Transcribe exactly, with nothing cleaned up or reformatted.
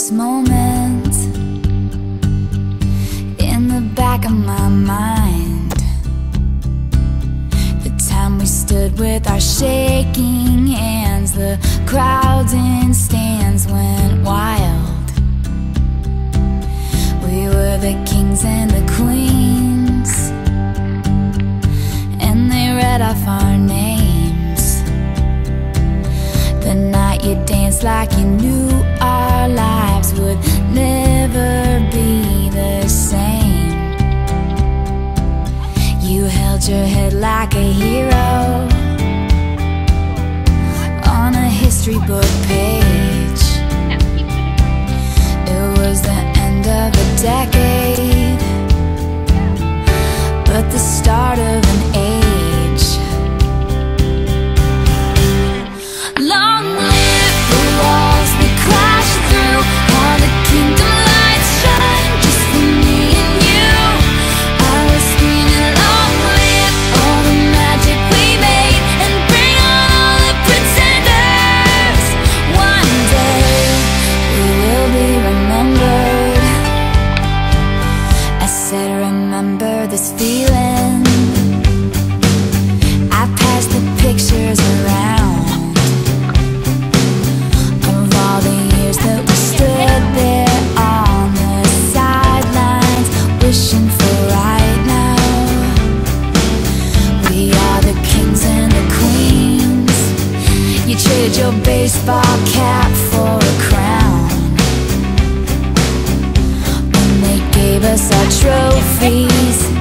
this moment in the back of my mind. The time we stood with our shaking hands, the crowds in stands went wild. We were the kings and the queens, and they read off our names. The night you danced like you knew our lives would never be the same. You held your head like a hero on a history book page. It was the end of a decade, but the start of an age. Long live the walls we crashed through, all the kingdom lights shine just for me and you. I was screaming, long live all the magic we made, and bring on all the pretenders. One day we will be remembered. I said, remember this feeling. I passed the pictures around of all the years that we stood there on the sidelines, wishing for right now. We are the kings and the queens. You traded your baseball cap for a crown when they gave us our trophies.